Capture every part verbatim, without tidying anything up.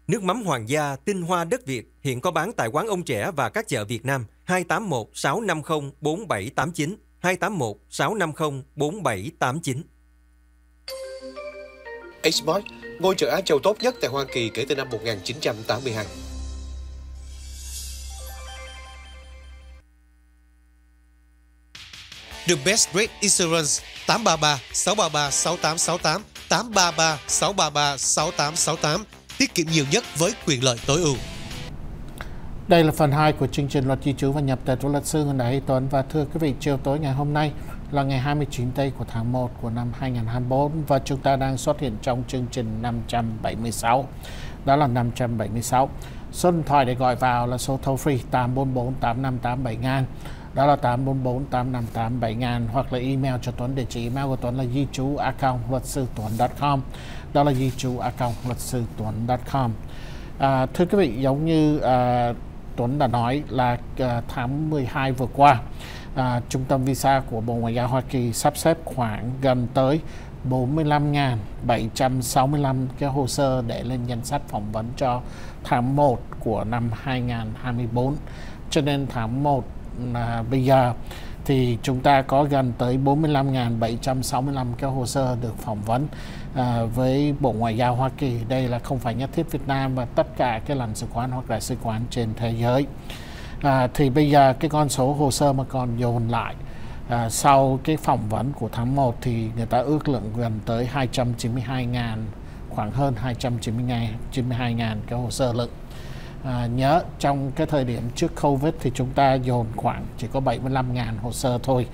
Nước mắm Hoàng gia tinh hoa đất Việt hiện có bán tại quán ông Trẻ và các chợ Việt Nam. Hai tám một sáu năm không bốn bảy tám chín, hai tám một sáu năm không bốn bảy tám chín. H-Mart, ngôi chợ Á Châu tốt nhất tại Hoa Kỳ kể từ năm một nghìn chín trăm tám mươi hai. The Best Rate Insurance tám ba ba sáu ba ba sáu tám sáu tám, tám ba ba sáu ba ba sáu tám sáu tám, tiết kiệm nhiều nhất với quyền lợi tối ưu. Đây là phần hai của chương trình Luật Di trú và Nhập tịch của luật sư Nguyễn Đại Tuấn. Và thưa quý vị, chiều tối ngày hôm nay là ngày hai mươi chín tây của tháng một của năm hai nghìn không trăm hai mươi tư và chúng ta đang xuất hiện trong chương trình năm trăm bảy mươi sáu. Đó là năm trăm bảy mươi sáu. Số điện thoại để gọi vào là số toll free tám bốn bốn tám năm tám bảy nghìn. Đó là tám bốn bốn tám năm tám bảy nghìn, hoặc là email cho Tuấn, địa chỉ email của Tuấn là di trú a còng luật sư tuấn chấm com. Đó là di trú a còng luật sư tuấn chấm com. À, thưa quý vị, giống như à, Tuấn đã nói là à, tháng mười hai vừa qua, à, Trung tâm Visa của Bộ Ngoại giao Hoa Kỳ sắp xếp khoảng gần tới bốn mươi lăm nghìn bảy trăm sáu mươi lăm cái hồ sơ để lên danh sách phỏng vấn cho tháng một của năm hai nghìn không trăm hai mươi tư. Cho nên tháng một à, bây giờ thì chúng ta có gần tới bốn mươi lăm nghìn bảy trăm sáu mươi lăm cái hồ sơ được phỏng vấn à, với Bộ Ngoại giao Hoa Kỳ. Đây là không phải nhất thiết Việt Nam, và tất cả cái lãnh sự quán hoặc đại sứ quán trên thế giới. À, thì bây giờ cái con số hồ sơ mà còn dồn lại à, sau cái phỏng vấn của tháng một thì người ta ước lượng gần tới hai trăm chín mươi hai nghìn, khoảng hơn hai trăm chín mươi hai nghìn cái hồ sơ lượng. À, nhớ trong cái thời điểm trước Covid thì chúng ta dồn khoảng chỉ có bảy mươi lăm nghìn hồ sơ thôi.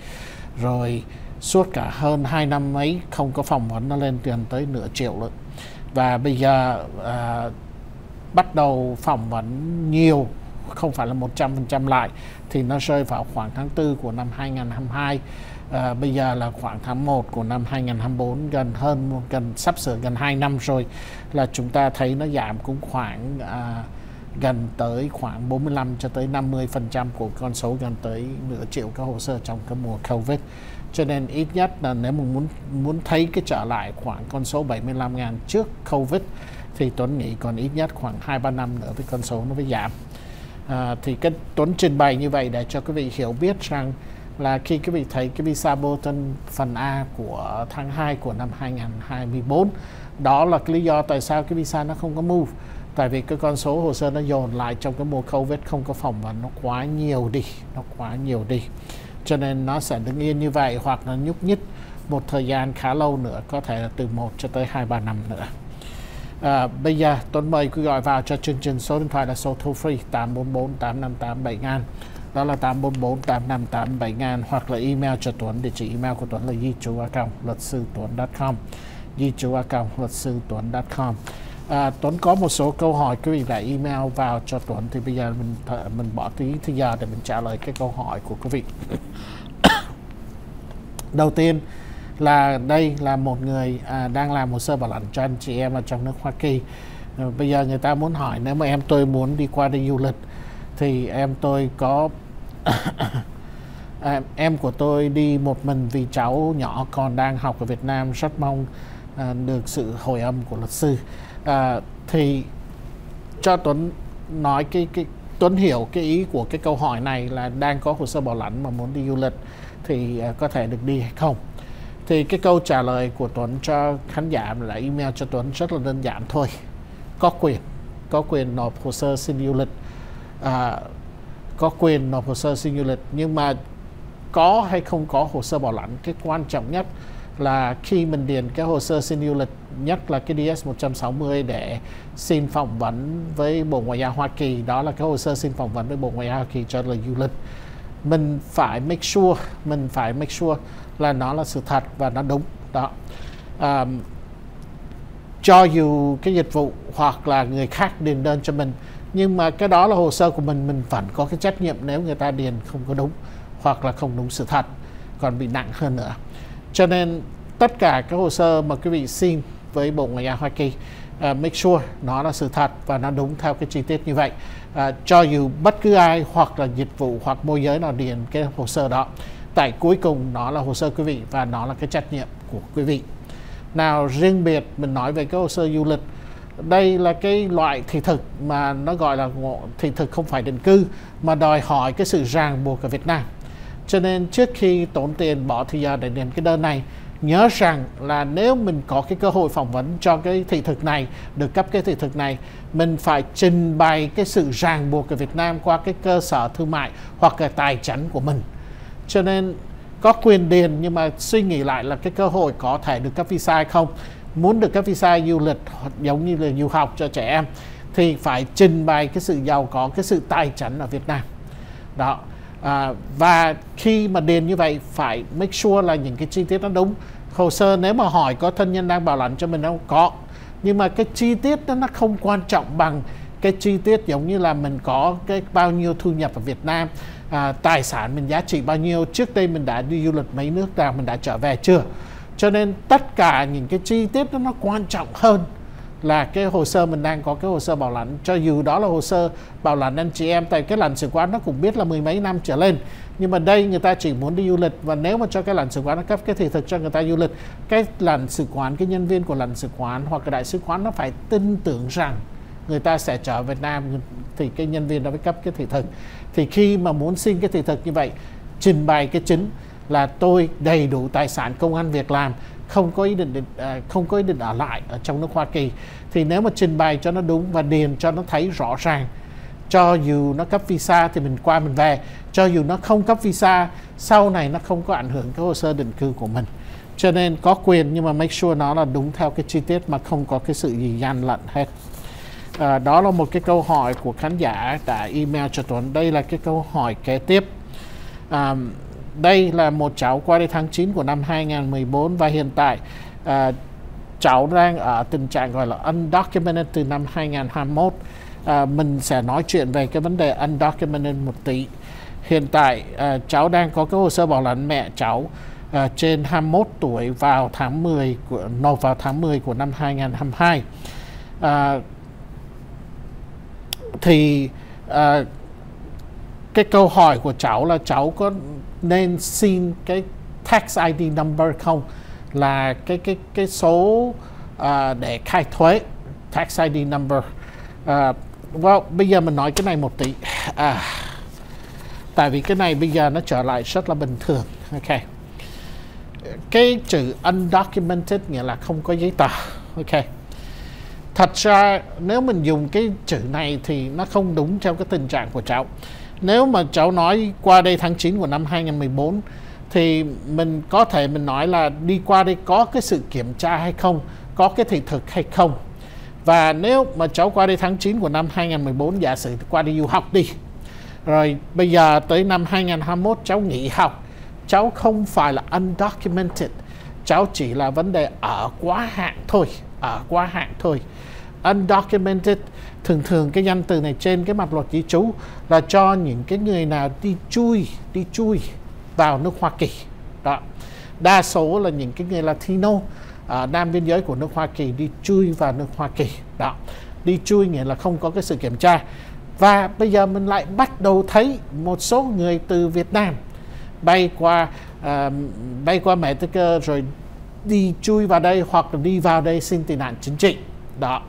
Rồi suốt cả hơn hai năm mấy không có phỏng vấn, nó lên gần tới nửa triệu lượng. Và bây giờ à, bắt đầu phỏng vấn nhiều, không phải là một trăm phần trăm lại, thì nó rơi vào khoảng tháng tư của năm hai nghìn không trăm hai mươi hai. À, bây giờ là khoảng tháng một của năm hai nghìn không trăm hai mươi tư, gần hơn gần sắp sửa gần hai năm rồi, là chúng ta thấy nó giảm cũng khoảng à, gần tới khoảng bốn mươi lăm cho tới năm mươi phần trăm của con số gần tới nửa triệu các hồ sơ trong cái mùa Covid. Cho nên ít nhất là nếu mà muốn muốn thấy cái trở lại khoảng con số bảy mươi lăm nghìn trước Covid thì Tuấn nghĩ còn ít nhất khoảng hai ba năm nữa với con số nó mới giảm. À, thì cái Tuấn trình bày như vậy để cho quý vị hiểu biết rằng là khi quý vị thấy cái visa Bolton phần A của tháng hai của năm hai nghìn không trăm hai mươi tư, đó là cái lý do tại sao cái visa nó không có move. Tại vì cái con số hồ sơ nó dồn lại trong cái mùa Covid, không có phỏng vấn, nó quá nhiều đi, nó quá nhiều đi. Cho nên nó sẽ đứng yên như vậy, hoặc là nhúc nhích một thời gian khá lâu nữa, có thể là từ một cho tới hai ba năm nữa. À, bây giờ Tuấn mời quý gọi vào cho chương trình. Số điện thoại là số toll free tám bốn bốn tám năm tám bảy nghìn. Đó là tám bốn bốn tám năm tám bảy nghìn, hoặc là email cho Tuấn, địa chỉ email của Tuấn là di trú a còng luật sư tuấn chấm com, di trú a còng luật sư tuấn chấm com. À, Tuấn có một số câu hỏi quý vị lại email vào cho Tuấn, thì bây giờ mình th- mình bỏ tí thời giờ để mình trả lời cái câu hỏi của quý vị. Đầu tiên là đây là một người à, đang làm hồ sơ bảo lãnh cho anh chị em ở trong nước Hoa Kỳ. À, bây giờ người ta muốn hỏi, nếu mà em tôi muốn đi qua đi du lịch thì em tôi có à, em của tôi đi một mình vì cháu nhỏ còn đang học ở Việt Nam, rất mong à, được sự hồi âm của luật sư. À, thì cho Tuấn nói cái, cái Tuấn hiểu cái ý của cái câu hỏi này là đang có hồ sơ bảo lãnh mà muốn đi du lịch thì à, có thể được đi hay không. Thì cái câu trả lời của Tuấn cho khán giả là email cho Tuấn rất là đơn giản thôi. Có quyền, có quyền nộp hồ sơ xin du lịch, à, có quyền nộp hồ sơ xin du lịch, nhưng mà có hay không có hồ sơ bảo lãnh, cái quan trọng nhất là khi mình điền cái hồ sơ xin du lịch, nhất là cái D S một trăm sáu mươi để xin phỏng vấn với Bộ Ngoại giao Hoa Kỳ, đó là cái hồ sơ xin phỏng vấn với Bộ Ngoại giao Hoa Kỳ cho là du lịch. Mình phải make sure, mình phải make sure là nó là sự thật và nó đúng đó. À, cho dù cái dịch vụ hoặc là người khác điền đơn cho mình, nhưng mà cái đó là hồ sơ của mình, mình vẫn có cái trách nhiệm nếu người ta điền không có đúng hoặc là không đúng sự thật, còn bị nặng hơn nữa. Cho nên tất cả các hồ sơ mà quý vị xin với Bộ Ngoại giao Hoa Kỳ, uh, make sure nó là sự thật và nó đúng theo cái chi tiết như vậy. Uh, cho dù bất cứ ai hoặc là dịch vụ hoặc môi giới nào điền cái hồ sơ đó, tại cuối cùng nó là hồ sơ quý vị và nó là cái trách nhiệm của quý vị. Nào riêng biệt mình nói về cái hồ sơ du lịch đây là cái loại thị thực mà nó gọi là thị thực không phải định cư, mà đòi hỏi cái sự ràng buộc ở Việt Nam. Cho nên trước khi tốn tiền bỏ thời giờ để điền cái đơn này, nhớ rằng là nếu mình có cái cơ hội phỏng vấn cho cái thị thực này, được cấp cái thị thực này, mình phải trình bày cái sự ràng buộc ở Việt Nam qua cái cơ sở thương mại hoặc là tài chính của mình. Cho nên có quyền điền, nhưng mà suy nghĩ lại là cái cơ hội có thể được cấp visa hay không. Muốn được cấp visa du lịch giống như là du học cho trẻ em thì phải trình bày cái sự giàu có, cái sự tài chính ở Việt Nam. Đó. À, và khi mà điền như vậy phải make sure là những cái chi tiết nó đúng. Hồ sơ nếu mà hỏi có thân nhân đang bảo lãnh cho mình không? Có. Nhưng mà cái chi tiết đó nó không quan trọng bằng cái chi tiết giống như là mình có cái bao nhiêu thu nhập ở Việt Nam, à, tài sản mình giá trị bao nhiêu, trước đây mình đã đi du lịch mấy nước nào, mình đã trở về chưa. Cho nên tất cả những cái chi tiết đó nó quan trọng hơn là cái hồ sơ mình đang có cái hồ sơ bảo lãnh. Cho dù đó là hồ sơ bảo lãnh anh chị em, tại cái lãnh sự quán nó cũng biết là mười mấy năm trở lên, nhưng mà đây người ta chỉ muốn đi du lịch, và nếu mà cho cái lãnh sự quán nó cấp cái thị thực cho người ta du lịch, cái lãnh sự quán, cái nhân viên của lãnh sự quán hoặc cái đại sứ quán nó phải tin tưởng rằng người ta sẽ trở Việt Nam, thì cái nhân viên đó mới cấp cái thị thực. Thì khi mà muốn xin cái thị thực như vậy, trình bày cái chính là tôi đầy đủ tài sản, công ăn việc làm, không có ý định không có ý định ở lại ở trong nước Hoa Kỳ, thì nếu mà trình bày cho nó đúng và điền cho nó thấy rõ ràng, cho dù nó cấp visa thì mình qua mình về, cho dù nó không cấp visa sau này nó không có ảnh hưởng cái hồ sơ định cư của mình. Cho nên có quyền, nhưng mà make sure nó là đúng theo cái chi tiết mà không có cái sự gì gian lận hết. À, đó là một cái câu hỏi của khán giả đã email cho Tuấn. Đây là cái câu hỏi kế tiếp. À, đây là một cháu qua đây tháng chín của năm hai nghìn không trăm mười bốn, và hiện tại à, cháu đang ở tình trạng gọi là undocumented từ năm hai nghìn không trăm hai mươi mốt. À, mình sẽ nói chuyện về cái vấn đề undocumented một tí. Hiện tại à, cháu đang có cái hồ sơ bảo lãnh mẹ cháu à, trên hai mươi mốt tuổi vào tháng mười của, nộp vào tháng mười của năm hai nghìn không trăm hai mươi hai. À, thì à, cái câu hỏi của cháu là cháu có nên xin cái tax i đê number không, là cái cái cái số uh, để khai thuế, tax i đê number. Uh, well, bây giờ mình nói cái này một tí, à, tại vì cái này bây giờ nó trở lại rất là bình thường. Ok, cái chữ undocumented nghĩa là không có giấy tờ. Ok, thật ra nếu mình dùng cái chữ này thì nó không đúng theo cái tình trạng của cháu. Nếu mà cháu nói qua đây tháng chín của năm hai nghìn không trăm mười bốn thì mình có thể mình nói là đi qua đây có cái sự kiểm tra hay không, có cái thị thực hay không. Và nếu mà cháu qua đây tháng chín của năm hai nghìn không trăm mười bốn, giả sử qua đi du học đi, rồi bây giờ tới năm hai nghìn không trăm hai mươi mốt cháu nghỉ học, cháu không phải là undocumented, cháu chỉ là vấn đề ở quá hạn thôi, ở quá hạn thôi. Undocumented thường thường cái danh từ này trên cái mặt luật di trú là cho những cái người nào đi chui đi chui vào nước Hoa Kỳ. Đó, đa số là những cái người Latino ở nam biên giới của nước Hoa Kỳ đi chui vào nước Hoa Kỳ. Đó, đi chui nghĩa là không có cái sự kiểm tra. Và bây giờ mình lại bắt đầu thấy một số người từ Việt Nam bay qua uh, bay qua Mexico rồi đi chui vào đây, hoặc là đi vào đây xin tị nạn chính trị. Đó,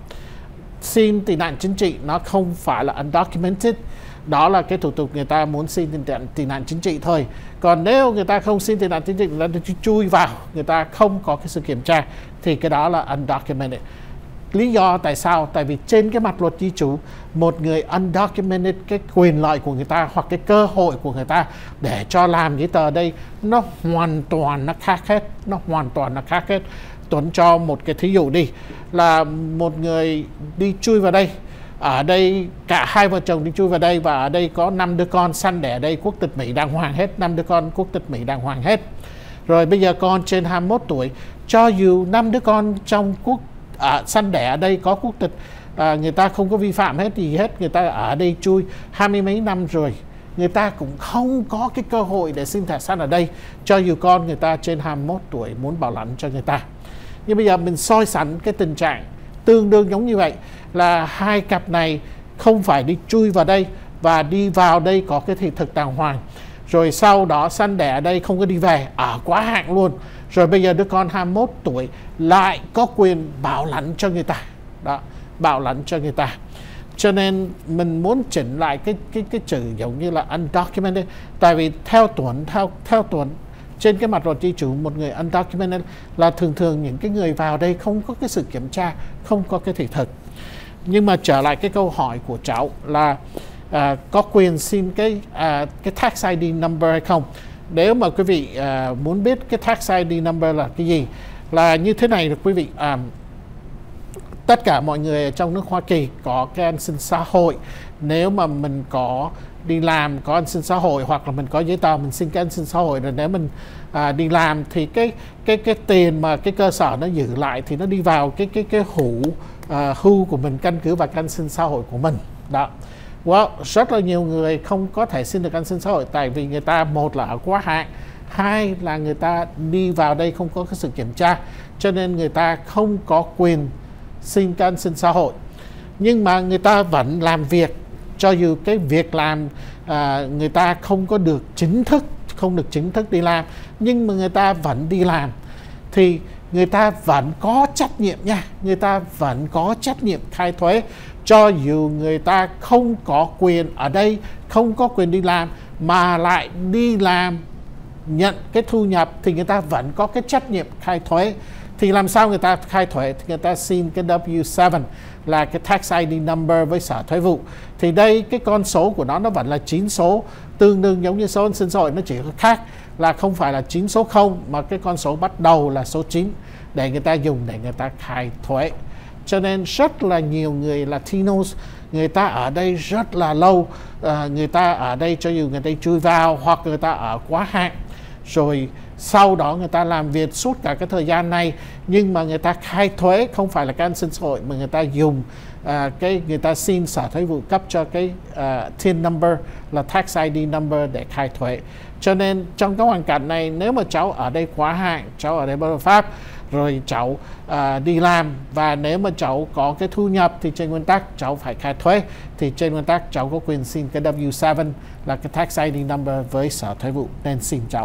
xin tị nạn chính trị nó không phải là undocumented, đó là cái thủ tục người ta muốn xin tị nạn, tị nạn chính trị thôi. Còn nếu người ta không xin tị nạn chính trị, người ta chui vào, người ta không có cái sự kiểm tra, thì cái đó là undocumented. Lý do tại sao? Tại vì trên cái mặt luật di trú, một người undocumented, cái quyền lợi của người ta hoặc cái cơ hội của người ta để cho làm giấy tờ đây nó hoàn toàn nó khác hết, nó hoàn toàn nó khác hết. Tuấn cho một cái thí dụ đi, là một người đi chui vào đây, ở đây cả hai vợ chồng đi chui vào đây, và ở đây có năm đứa con sanh đẻ ở đây, quốc tịch Mỹ đàng hoàng hết, năm đứa con quốc tịch Mỹ đàng hoàng hết. Rồi bây giờ con trên hai mươi mốt tuổi, cho dù năm đứa con trong quốc à, sanh đẻ ở đây có quốc tịch, à, người ta không có vi phạm hết gì hết, người ta ở đây chui hai mươi mấy năm rồi, người ta cũng không có cái cơ hội để xin thẻ xanh ở đây, cho dù con người ta trên hai mươi mốt tuổi muốn bảo lãnh cho người ta. Nhưng bây giờ mình soi sánh cái tình trạng tương đương giống như vậy, là hai cặp này không phải đi chui vào đây và đi vào đây có cái thị thực đàng hoàng, rồi sau đó sanh đẻ ở đây không có đi về, ở quá hạn luôn, rồi bây giờ đứa con hai mươi mốt tuổi lại có quyền bảo lãnh cho người ta. Đó, bảo lãnh cho người ta. Cho nên mình muốn chỉnh lại cái cái cái chữ giống như là undocumented, tại vì theo Tuấn theo theo Tuấn trên cái mặt luật di trú, một người undocumented là thường thường những cái người vào đây không có cái sự kiểm tra, không có cái thị thực. Nhưng mà trở lại cái câu hỏi của cháu là à, có quyền xin cái à, cái tax i đê number hay không? Nếu mà quý vị à, muốn biết cái tax i đê number là cái gì, là như thế này là quý vị, à, tất cả mọi người trong nước Hoa Kỳ có cái an sinh xã hội. Nếu mà mình có đi làm có an sinh xã hội, hoặc là mình có giấy tờ mình xin cái an sinh xã hội, rồi nếu mình à, đi làm thì cái cái cái tiền mà cái cơ sở nó giữ lại thì nó đi vào cái cái cái hũ à, hưu của mình, căn cứ vào cái an sinh xã hội của mình đó. Well, rất là nhiều người không có thể xin được an sinh xã hội tại vì người ta, một là ở quá hạn, hai là người ta đi vào đây không có cái sự kiểm tra, cho nên người ta không có quyền xin cái an sinh xã hội. Nhưng mà người ta vẫn làm việc, cho dù cái việc làm à, người ta không có được chính thức, không được chính thức đi làm, nhưng mà người ta vẫn đi làm thì người ta vẫn có trách nhiệm nha, người ta vẫn có trách nhiệm khai thuế, cho dù người ta không có quyền ở đây, không có quyền đi làm mà lại đi làm nhận cái thu nhập thì người ta vẫn có cái trách nhiệm khai thuế. Thì làm sao người ta khai thuế? Thì người ta xin cái W bảy là cái tax i đê number với Sở Thuế vụ. Thì đây cái con số của nó nó vẫn là chín số, tương đương giống như số an sinh xã hội, nó chỉ có khác là không phải là chín số không mà cái con số bắt đầu là số chín để người ta dùng để người ta khai thuế. Cho nên rất là nhiều người Latinos, người ta ở đây rất là lâu, à, người ta ở đây cho dù người ta chui vào hoặc người ta ở quá hạn, rồi sau đó người ta làm việc suốt cả cái thời gian này, nhưng mà người ta khai thuế không phải là cái an sinh xã hội mà người ta dùng à, cái người ta xin Sở Thuế vụ cấp cho cái uh, T I N number là tax i đê number để khai thuế. Cho nên trong cái hoàn cảnh này, nếu mà cháu ở đây quá hạn, cháu ở đây bất hợp pháp, rồi cháu uh, đi làm, và nếu mà cháu có cái thu nhập thì trên nguyên tắc cháu phải khai thuế, thì trên nguyên tắc cháu có quyền xin cái W bảy là cái tax i đê number với Sở Thuế vụ, nên xin cháu.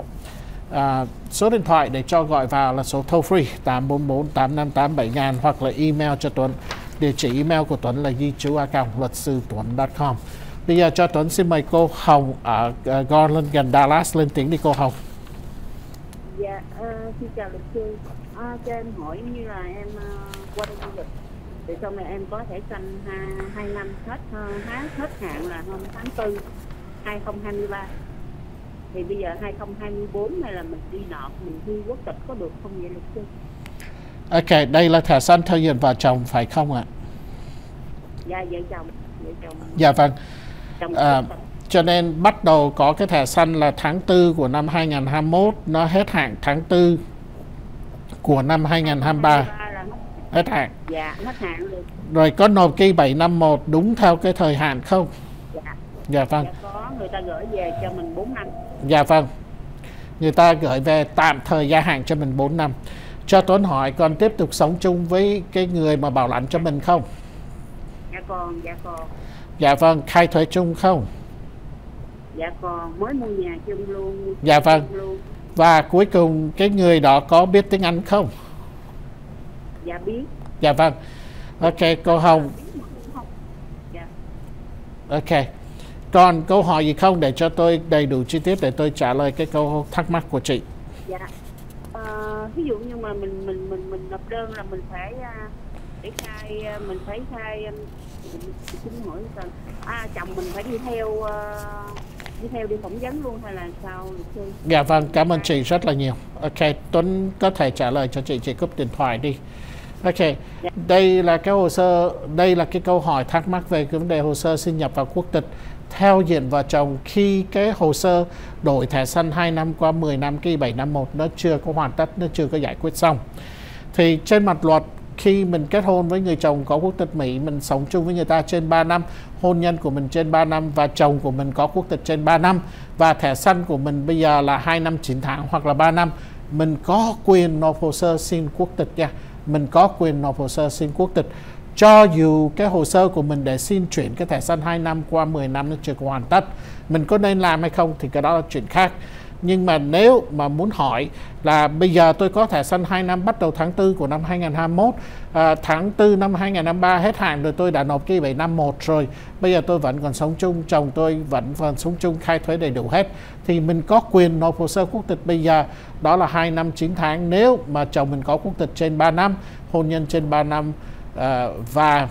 À, số điện thoại để cho gọi vào là số toll free tám bốn bốn tám năm tám bảy nghìn, hoặc là email cho Tuấn. Địa chỉ email của Tuấn là di trú a còng luật sư tuấn chấm com. Bây giờ cho Tuấn xin mời cô Hồng ở uh, Garland gần Dallas lên tiếng đi cô Hồng. Dạ, uh, xin chào luật sư. À, cho em hỏi như là em uh, qua đây du lịch, thì sau này em có thẻ xanh hai năm hết uh, hết hạn là hôm tháng tư hai không hai ba. Thì bây giờ hai không hai tư này là mình đi nộp, mình thi quốc tịch có được không vậy luật sư? Ok, đây là thẻ xanh theo diện vợ chồng phải không ạ? Dạ, vợ chồng. Vợ chồng. Dạ vâng. Chồng À, cho nên bắt đầu có cái thẻ xanh là tháng tư của năm hai nghìn hai mươi mốt, nó hết hạn tháng tư của năm hai nghìn hai mươi ba. Hết hạn. Dạ, hết hạn được. Rồi có nộp cái bảy năm một đúng theo cái thời hạn không? Dạ. Dạ vâng. Dạ có, người ta gửi về cho mình bốn năm. Dạ vâng. Người ta gửi về tạm thời gia hạn cho mình bốn năm. Cho Tuấn hỏi còn tiếp tục sống chung với cái người mà bảo lãnh cho mình không? Dạ còn, dạ còn. Dạ vâng, khai thuế chung không? Dạ còn, mới mua nhà chung luôn. Dạ vâng. Luôn. Và cuối cùng cái người đó có biết tiếng Anh không? Dạ biết. Dạ vâng. Ok, cô Hồng. Dạ. Ok. Còn câu hỏi gì không để cho tôi đầy đủ chi tiết để tôi trả lời cái câu thắc mắc của chị? Dạ. À, ví dụ như mà mình mình mình mình nộp đơn là mình phải để khai, mình phải khai xin hỏi sao? À, chồng mình phải đi theo uh, đi theo đi phỏng vấn luôn hay là sao? Dạ vâng, cảm ơn chị rất là nhiều. Ok, Tuấn có thể trả lời cho chị, chị cúp điện thoại đi. Ok, dạ. Đây là cái hồ sơ, đây là cái câu hỏi thắc mắc về cái vấn đề hồ sơ xin nhập vào quốc tịch theo diện vợ chồng khi cái hồ sơ đổi thẻ xanh hai năm qua mười năm, cái bảy năm một nó chưa có hoàn tất, nó chưa có giải quyết xong. Thì trên mặt luật, khi mình kết hôn với người chồng có quốc tịch Mỹ, mình sống chung với người ta trên ba năm, hôn nhân của mình trên ba năm và chồng của mình có quốc tịch trên ba năm, và thẻ xanh của mình bây giờ là hai năm chín tháng hoặc là ba năm, mình có quyền nộp hồ sơ xin quốc tịch nha. Mình có quyền nộp hồ sơ xin quốc tịch cho dù cái hồ sơ của mình để xin chuyển cái thẻ xanh hai năm qua mười năm nó chưa có hoàn tất. Mình có nên làm hay không thì cái đó là chuyện khác. Nhưng mà nếu mà muốn hỏi là bây giờ tôi có thẻ xanh hai năm bắt đầu tháng tư của năm hai nghìn không trăm hai mươi mốt, à, tháng tư năm hai nghìn không trăm hai mươi ba hết hạn rồi, tôi đã nộp cái bảy năm một rồi, bây giờ tôi vẫn còn sống chung, chồng tôi vẫn còn sống chung, khai thuế đầy đủ hết, thì mình có quyền nộp hồ sơ quốc tịch bây giờ, đó là hai năm chín tháng nếu mà chồng mình có quốc tịch trên ba năm, hôn nhân trên ba năm, à, và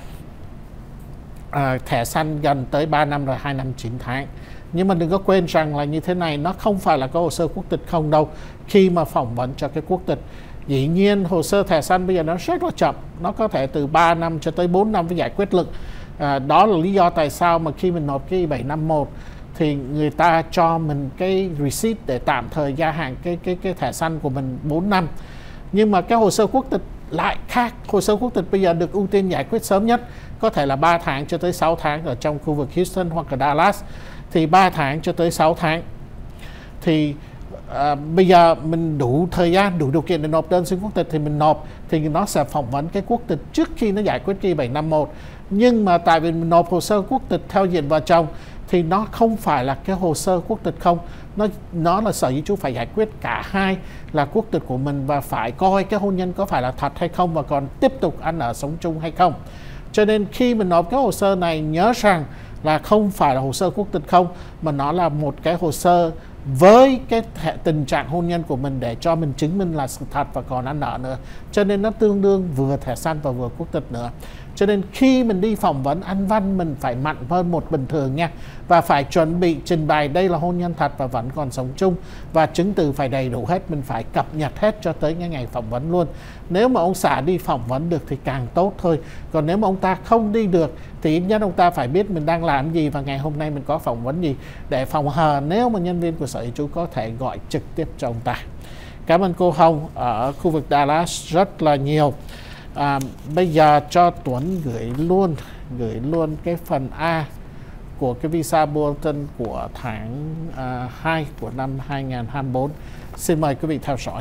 à, thẻ xanh gần tới ba năm rồi, hai năm chín tháng. Nhưng mà đừng có quên rằng là như thế này, nó không phải là có hồ sơ quốc tịch không đâu. Khi mà phỏng vấn cho cái quốc tịch, dĩ nhiên hồ sơ thẻ xanh bây giờ nó rất là chậm, nó có thể từ ba năm cho tới bốn năm với giải quyết lực. À, đó là lý do tại sao mà khi mình nộp cái bảy năm một thì người ta cho mình cái receipt để tạm thời gia hạn cái cái cái thẻ xanh của mình bốn năm. Nhưng mà cái hồ sơ quốc tịch lại khác. Hồ sơ quốc tịch bây giờ được ưu tiên giải quyết sớm nhất, có thể là ba tháng cho tới sáu tháng ở trong khu vực Houston hoặc là Dallas, thì ba tháng cho tới sáu tháng. Thì à, bây giờ mình đủ thời gian, đủ điều kiện để nộp đơn xin quốc tịch thì mình nộp, thì nó sẽ phỏng vấn cái quốc tịch trước khi nó giải quyết cái bảy năm một. Nhưng mà tại vì mình nộp hồ sơ quốc tịch theo diện vợ chồng thì nó không phải là cái hồ sơ quốc tịch không, nó nó là Sở Di trú phải giải quyết cả hai là quốc tịch của mình và phải coi cái hôn nhân có phải là thật hay không và còn tiếp tục ăn ở sống chung hay không. Cho nên khi mình nộp cái hồ sơ này, nhớ rằng là không phải là hồ sơ quốc tịch không, mà nó là một cái hồ sơ với cái tình trạng hôn nhân của mình để cho mình chứng minh là sự thật và còn ăn nợ nữa. Cho nên nó tương đương vừa thẻ xanh và vừa quốc tịch nữa. Cho nên khi mình đi phỏng vấn Anh văn mình phải mạnh hơn một bình thường nha. Và phải chuẩn bị trình bày đây là hôn nhân thật và vẫn còn sống chung. Và chứng từ phải đầy đủ hết, mình phải cập nhật hết cho tới cái ngày phỏng vấn luôn. Nếu mà ông xã đi phỏng vấn được thì càng tốt thôi. Còn nếu mà ông ta không đi được thì ít nhất ông ta phải biết mình đang làm gì và ngày hôm nay mình có phỏng vấn gì, để phòng hờ nếu mà nhân viên của Sở Di trú có thể gọi trực tiếp cho ông ta. Cảm ơn cô Hồng ở khu vực Dallas rất là nhiều. À, bây giờ cho Tuấn gửi luôn gửi luôn cái phần A của cái visa bulletin của tháng uh, hai của năm hai nghìn không trăm hai mươi bốn. Xin mời quý vị theo dõi.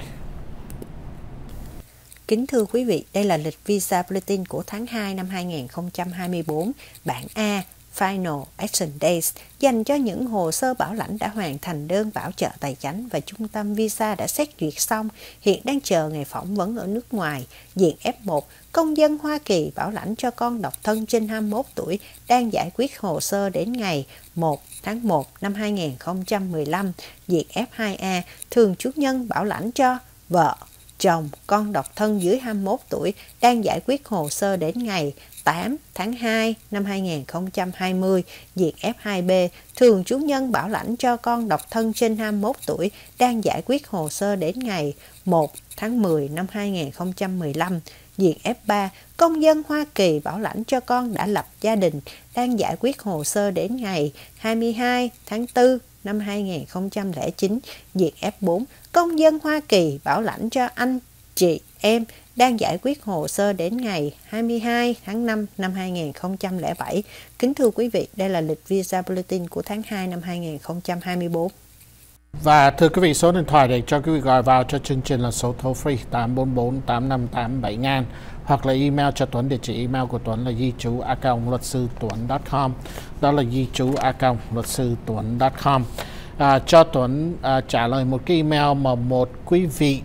Kính thưa quý vị, đây là lịch visa bulletin của tháng hai năm hai nghìn không trăm hai mươi bốn, bản A, Final Action Days, dành cho những hồ sơ bảo lãnh đã hoàn thành đơn bảo trợ tài chánh và trung tâm visa đã xét duyệt xong, hiện đang chờ ngày phỏng vấn ở nước ngoài. Diện F một, công dân Hoa Kỳ bảo lãnh cho con độc thân trên hai mươi mốt tuổi đang giải quyết hồ sơ đến ngày một tháng một năm hai nghìn không trăm mười lăm. Diện F hai A, thường trú nhân bảo lãnh cho vợ, chồng, con độc thân dưới hai mươi mốt tuổi đang giải quyết hồ sơ đến ngày tám tháng hai năm hai nghìn không trăm hai mươi. Diện F hai B, thường trú nhân bảo lãnh cho con độc thân trên hai mươi mốt tuổi đang giải quyết hồ sơ đến ngày một tháng mười năm hai nghìn không trăm mười lăm. Diện F ba, công dân Hoa Kỳ bảo lãnh cho con đã lập gia đình đang giải quyết hồ sơ đến ngày hai mươi hai tháng tư năm hai nghìn không trăm lẻ chín. Diện F bốn, công dân Hoa Kỳ bảo lãnh cho anh, chị, em đang giải quyết hồ sơ đến ngày hai mươi hai tháng năm năm hai nghìn không trăm lẻ bảy. Kính thưa quý vị, đây là lịch visa bulletin của tháng hai năm hai nghìn không trăm hai mươi bốn. Và thưa quý vị, số điện thoại để cho quý vị gọi vào cho chương trình là số toll free tám bốn bốn tám năm tám bảy nghìn, hoặc là email cho Tuấn, địa chỉ email của Tuấn là di trú a còng luật sư tuấn chấm com. Đó là di trú a còng luật sư tuấn chấm com. À, cho Tuấn à, trả lời một cái email mà một quý vị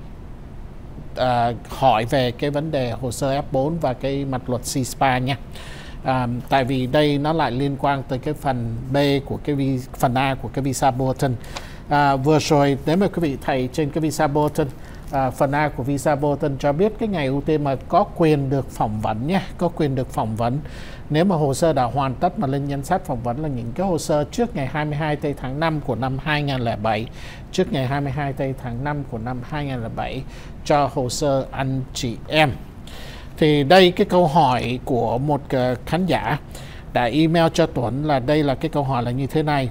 à, hỏi về cái vấn đề hồ sơ F bốn và cái mặt luật C S P A nha. À, tại vì đây nó lại liên quan tới cái phần B của cái vi, phần A của cái visa bulletin. À, vừa rồi nếu mà quý vị thấy trên cái visa bulletin, à, phần A của visa bulletin cho biết cái ngày ưu tiên mà có quyền được phỏng vấn nhé, có quyền được phỏng vấn. Nếu mà hồ sơ đã hoàn tất mà lên danh sách phỏng vấn là những cái hồ sơ trước ngày hai mươi hai tây tháng năm của năm hai nghìn không trăm lẻ bảy, trước ngày hai mươi hai tây tháng năm của năm hai nghìn không trăm lẻ bảy cho hồ sơ anh chị em. Thì đây cái câu hỏi của một uh, khán giả đã email cho Tuấn là đây là cái câu hỏi là như thế này.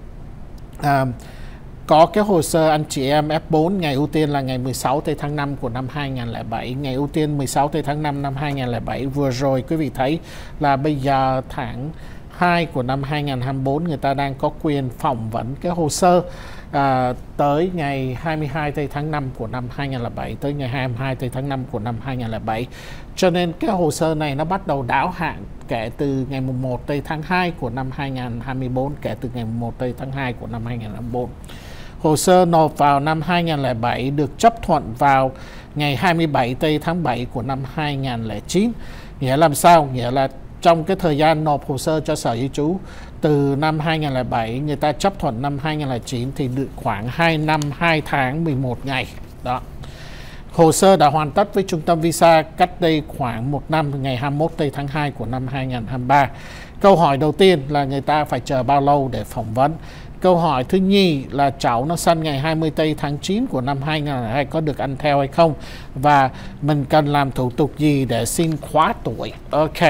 À, có cái hồ sơ anh chị em F bốn ngày ưu tiên là ngày mười sáu tây tháng năm của năm hai nghìn không trăm lẻ bảy, ngày ưu tiên mười sáu tây tháng năm năm hai nghìn không trăm lẻ bảy. Vừa rồi quý vị thấy là bây giờ tháng hai của năm hai nghìn không trăm hai mươi bốn người ta đang có quyền phỏng vấn cái hồ sơ à, tới ngày hai mươi hai tây tháng năm của năm hai nghìn không trăm lẻ bảy, tới ngày hai mươi hai tây tháng năm của năm hai nghìn không trăm lẻ bảy. Cho nên cái hồ sơ này nó bắt đầu đáo hạn kể từ ngày mùng một tây tháng hai của năm hai nghìn không trăm hai mươi bốn, kể từ ngày mùng một tây tháng hai của năm hai nghìn không trăm hai mươi bốn. Hồ sơ nộp vào năm hai nghìn không trăm lẻ bảy được chấp thuận vào ngày hai mươi bảy tây tháng bảy của năm hai nghìn không trăm lẻ chín. Nghĩa làm sao? Nghĩa là trong cái thời gian nộp hồ sơ cho Sở Di trú từ năm hai nghìn không trăm lẻ bảy, người ta chấp thuận năm hai nghìn không trăm lẻ chín thì được khoảng hai năm hai tháng mười một ngày. Đó. Hồ sơ đã hoàn tất với trung tâm visa cách đây khoảng một năm, ngày hai mươi mốt tây tháng hai của năm hai nghìn không trăm hai mươi ba. Câu hỏi đầu tiên là người ta phải chờ bao lâu để phỏng vấn. Câu hỏi thứ nhì là cháu nó sanh ngày hai mươi tây tháng chín của năm hai nghìn không trăm lẻ hai có được ăn theo hay không, và mình cần làm thủ tục gì để xin khóa tuổi. Ok.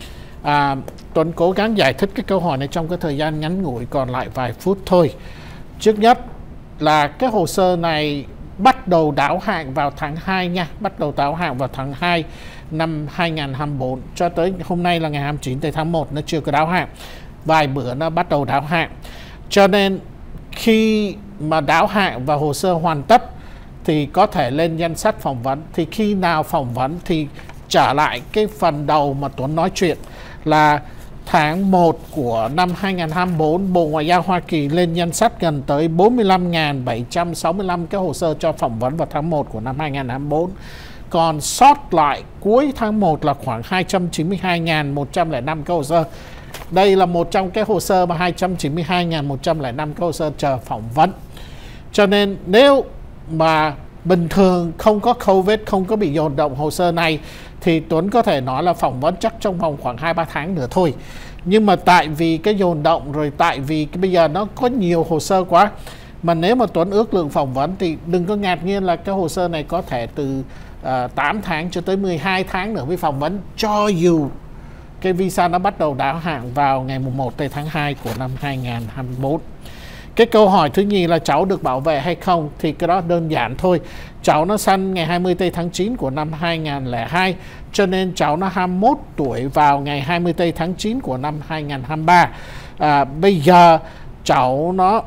À, Tuấn cố gắng giải thích cái câu hỏi này trong cái thời gian ngắn ngủi còn lại vài phút thôi. Trước nhất là cái hồ sơ này bắt đầu đáo hạn vào tháng hai nha, bắt đầu đáo hạn vào tháng hai năm hai nghìn không trăm hai mươi bốn, cho tới hôm nay là ngày hai mươi chín tây tháng một nó chưa có đáo hạn, vài bữa nó bắt đầu đáo hạn. Cho nên khi mà đáo hạn và hồ sơ hoàn tất thì có thể lên danh sách phỏng vấn. Thì khi nào phỏng vấn thì trở lại cái phần đầu mà Tuấn nói chuyện là tháng một của năm hai nghìn không trăm hai mươi bốn, Bộ Ngoại giao Hoa Kỳ lên danh sách gần tới bốn mươi lăm nghìn bảy trăm sáu mươi lăm cái hồ sơ cho phỏng vấn vào tháng một của năm hai nghìn không trăm hai mươi bốn. Còn sót lại cuối tháng một là khoảng hai trăm chín mươi hai nghìn một trăm lẻ năm cái hồ sơ. Đây là một trong cái hồ sơ mà hai trăm chín mươi hai nghìn một trăm lẻ năm cái hồ sơ chờ phỏng vấn. Cho nên nếu mà bình thường không có Covid, không có bị dồn động hồ sơ này thì Tuấn có thể nói là phỏng vấn chắc trong vòng khoảng hai ba tháng nữa thôi. Nhưng mà tại vì cái dồn động rồi tại vì cái bây giờ nó có nhiều hồ sơ quá, mà nếu mà Tuấn ước lượng phỏng vấn thì đừng có ngạc nhiên là cái hồ sơ này có thể từ uh, tám tháng cho tới mười hai tháng nữa mới phỏng vấn, cho dù cái visa nó bắt đầu đáo hạn vào ngày mùng một tây tháng hai của năm hai nghìn không trăm hai mươi bốn. Cái câu hỏi thứ nhì là cháu được bảo vệ hay không thì cái đó đơn giản thôi. Cháu nó sanh ngày hai mươi tây tháng chín của năm hai nghìn không trăm lẻ hai, cho nên cháu nó hai mươi mốt tuổi vào ngày hai mươi tây tháng chín của năm hai nghìn không trăm hai mươi ba. À, bây giờ cháu nó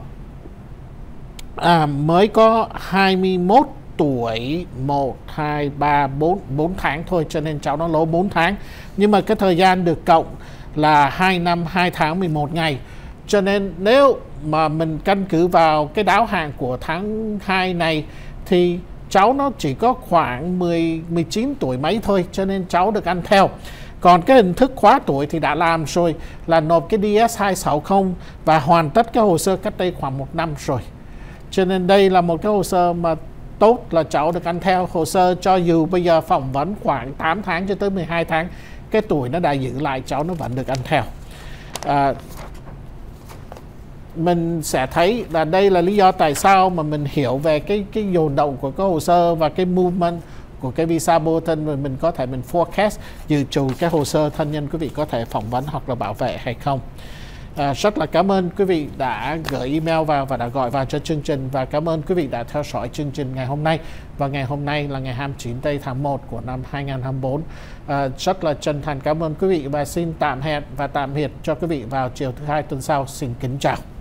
à, mới có hai mươi mốt tuổi, một, hai, ba, bốn, bốn tháng thôi, cho nên cháu nó lỗ bốn tháng. Nhưng mà cái thời gian được cộng là hai năm hai tháng mười một ngày. Cho nên nếu mà mình căn cứ vào cái đáo hạn của tháng hai này thì cháu nó chỉ có khoảng mười, mười chín tuổi mấy thôi, cho nên cháu được ăn theo. Còn cái hình thức khóa tuổi thì đã làm rồi, là nộp cái D S hai sáu không và hoàn tất cái hồ sơ cách đây khoảng một năm rồi. Cho nên đây là một cái hồ sơ mà tốt, là cháu được ăn theo hồ sơ, cho dù bây giờ phỏng vấn khoảng tám tháng cho tới mười hai tháng, cái tuổi nó đã giữ lại, cháu nó vẫn được ăn theo. À, mình sẽ thấy là đây là lý do tại sao mà mình hiểu về cái cái dồn động của cái hồ sơ và cái movement của cái visa bulletin, và mình có thể mình forecast dự trù cái hồ sơ thân nhân quý vị có thể phỏng vấn hoặc là bảo vệ hay không. À, rất là cảm ơn quý vị đã gửi email vào và đã gọi vào cho chương trình, và cảm ơn quý vị đã theo dõi chương trình ngày hôm nay. Và ngày hôm nay là ngày hai mươi chín tây tháng một của năm hai nghìn không trăm hai mươi bốn. À, rất là chân thành cảm ơn quý vị và xin tạm hẹn và tạm biệt cho quý vị vào chiều thứ hai tuần sau. Xin kính chào.